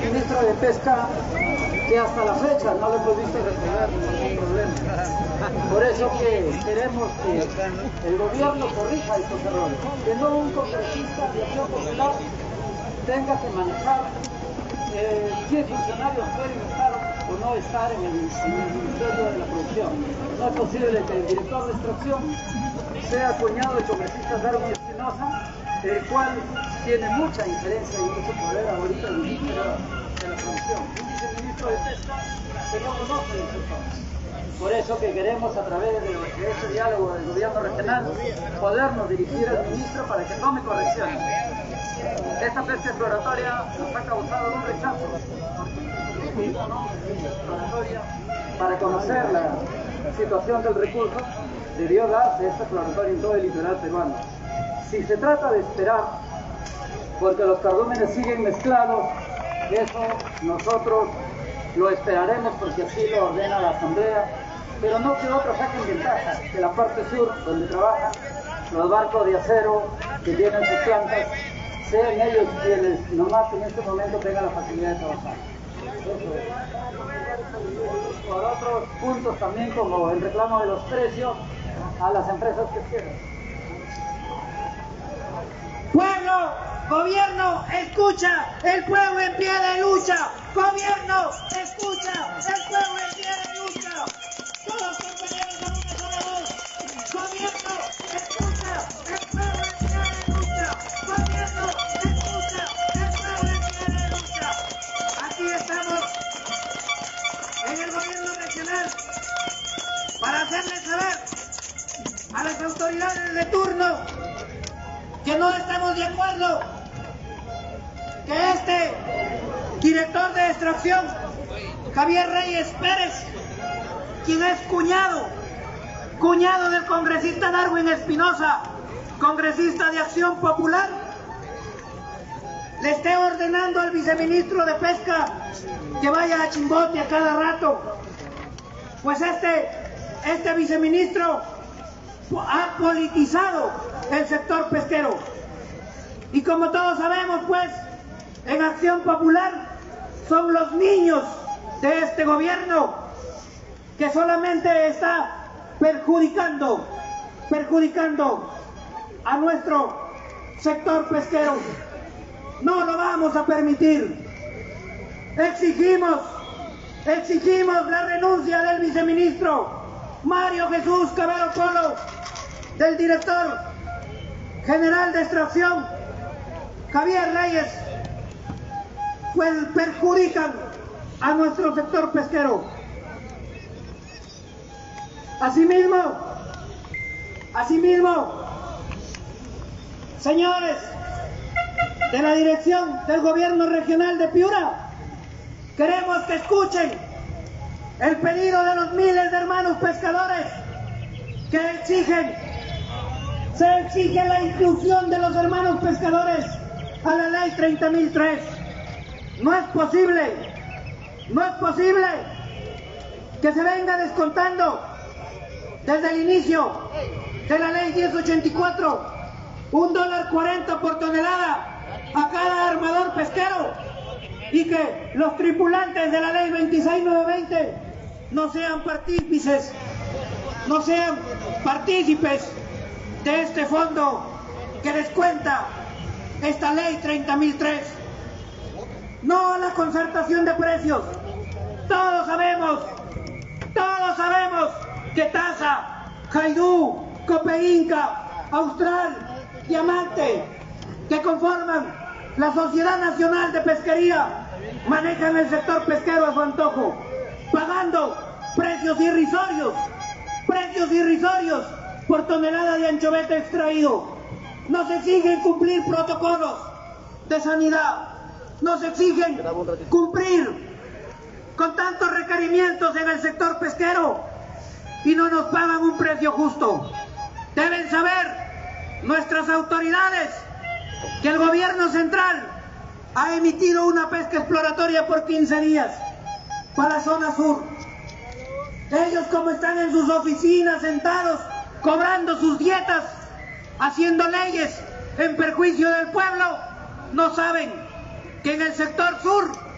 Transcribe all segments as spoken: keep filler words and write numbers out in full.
viceministro de Pesca que hasta la fecha no lo hemos visto resolver ningún problema. Por eso que queremos que el gobierno corrija estos errores, que no un congresista de Acción Popular tenga que manejar eh, qué funcionarios pueden estar o no estar en el, en el Ministerio de la Producción. No es posible que el director de extracción sea cuñado del congresista Darwin Espinosa, el cual tiene mucha injerencia y mucho poder ahorita en el Ministerio de la Producción. Un viceministro de Pesca que no conoce el sector. Por eso que queremos, a través de, de este diálogo del gobierno regional, podernos dirigir al ministro para que tome correcciones. Esta pesca exploratoria nos ha causado un rechazo, porque exploratoria, para conocer la situación del recurso, debió darse esta exploratoria en todo el litoral peruano. Si se trata de esperar, porque los cardúmenes siguen mezclados, eso nosotros lo esperaremos porque así lo ordena la Asamblea, pero no que otros saquen ventaja, que la parte sur, donde trabajan los barcos de acero que tienen sus plantas, sean ellos quienes nomás en este momento tengan la facilidad de trabajar. Eso es. Por otros puntos también, como el reclamo de los precios a las empresas pesqueras. Pueblo, gobierno, escucha, el pueblo en pie de lucha. Gobierno, escucha, el pueblo en pie de lucha. Todos compañeros a una sola voz. Gobierno, escucha, el pueblo en pie de lucha. Gobierno, escucha, el pueblo en pie de lucha. Aquí estamos en el gobierno regional para hacerles saber a las autoridades de turno que no estamos de acuerdo que este director de extracción, Javier Reyes Pérez, quien es cuñado, cuñado del congresista Darwin Espinosa, congresista de Acción Popular, le esté ordenando al viceministro de Pesca que vaya a Chimbote a cada rato. Pues este, este viceministro ha politizado el sector pesquero. Y como todos sabemos, pues, en Acción Popular son los niños de este gobierno que solamente está perjudicando, perjudicando a nuestro sector pesquero. No lo vamos a permitir. Exigimos, exigimos la renuncia del viceministro Mario Jesús Cabero Polo, del director general de extracción Javier Reyes, pues perjudican a nuestro sector pesquero. Asimismo, asimismo, señores de la dirección del gobierno regional de Piura, queremos que escuchen el pedido de los miles de hermanos pescadores que exigen, se exige la inclusión de los hermanos pescadores a la ley treinta mil tres. No es posible, no es posible que se venga descontando desde el inicio de la ley diez ochenta y cuatro un dólar cuarenta por tonelada a cada armador pesquero y que los tripulantes de la ley veintiséis mil novecientos veinte no sean partícipes, no sean partícipes de este fondo que descuenta esta ley treinta mil tres. No a la concertación de precios. Todos sabemos, todos sabemos que Taza, Jaidú, Copeinca, Austral, Diamante, que conforman la Sociedad Nacional de Pesquería, manejan el sector pesquero a su antojo, pagando precios irrisorios, precios irrisorios por tonelada de anchovete extraído. Nos exigen cumplir protocolos de sanidad, nos exigen cumplir con tantos requerimientos en el sector pesquero y no nos pagan un precio justo. Deben saber nuestras autoridades que el gobierno central ha emitido una pesca exploratoria por quince días para la zona sur. Ellos, como están en sus oficinas sentados cobrando sus dietas, haciendo leyes en perjuicio del pueblo, no saben que en el sector sur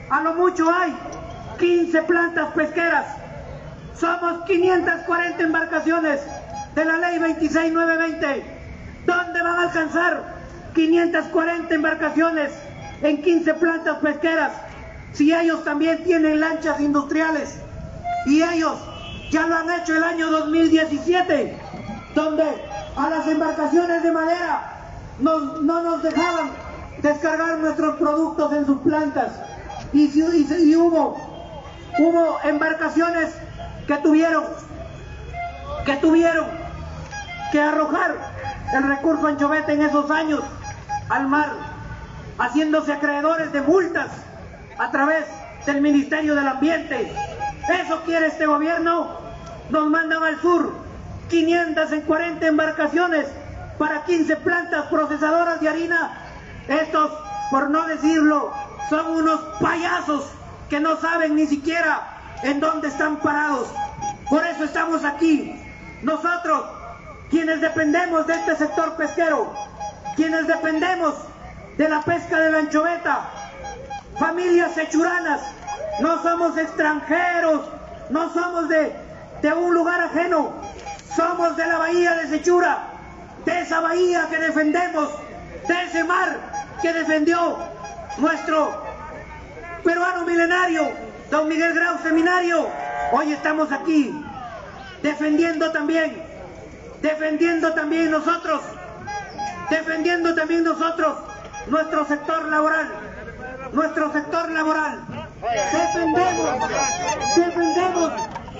a lo mucho hay quince plantas pesqueras. Somos quinientas cuarenta embarcaciones de la ley veintiséis mil novecientos veinte. ¿Dónde van a alcanzar quinientas cuarenta embarcaciones en quince plantas pesqueras si ellos también tienen lanchas industriales? Y ellos ya lo han hecho el año dos mil diecisiete, donde a las embarcaciones de madera nos, no nos dejaban descargar nuestros productos en sus plantas. Y, y, y hubo, hubo embarcaciones que tuvieron, que tuvieron que arrojar el recurso anchoveta en esos años al mar, haciéndose acreedores de multas a través del Ministerio del Ambiente. Eso quiere este gobierno. Nos mandan al sur quinientas cuarenta embarcaciones para quince plantas procesadoras de harina. Estos, por no decirlo, son unos payasos que no saben ni siquiera en dónde están parados. Por eso estamos aquí. Nosotros, quienes dependemos de este sector pesquero, quienes dependemos de la pesca de la anchoveta, familias sechuranas, no somos extranjeros, no somos de, de un lugar ajeno, somos de la bahía de Sechura, de esa bahía que defendemos, de ese mar que defendió nuestro peruano milenario, don Miguel Grau Seminario. Hoy estamos aquí defendiendo también, defendiendo también nosotros, defendiendo también nosotros nuestro sector laboral, nuestro sector laboral. Defendemos, defendemos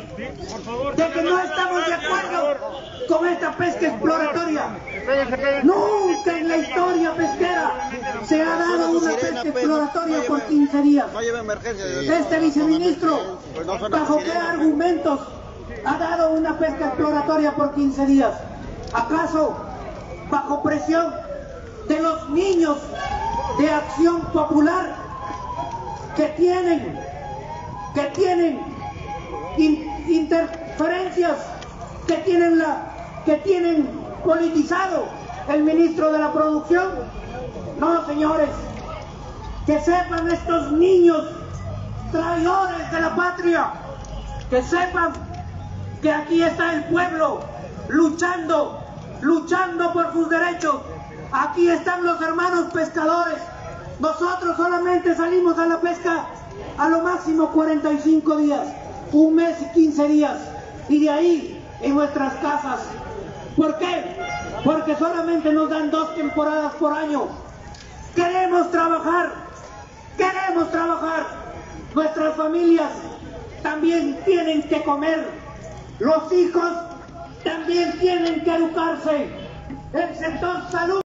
de que no estamos de acuerdo con esta pesca exploratoria. Nunca en la historia pesquera se ha dado una pesca exploratoria por quince días. Este viceministro, ¿bajo qué argumentos ha dado una pesca exploratoria por quince días? ¿Acaso bajo presión de los niños de Acción Popular que tienen, que tienen in, interferencias, que tienen la, que tienen politizado el ministro de la Producción? No, señores, que sepan estos niños traidores de la patria, que sepan que aquí está el pueblo luchando, luchando por sus derechos. Aquí están los hermanos pescadores. Nosotros solamente salimos a la pesca a lo máximo cuarenta y cinco días, un mes y quince días, y de ahí en nuestras casas. ¿Por qué? Porque solamente nos dan dos temporadas por año. Queremos trabajar, queremos trabajar. Nuestras familias también tienen que comer. Los hijos también tienen que educarse. El sector salud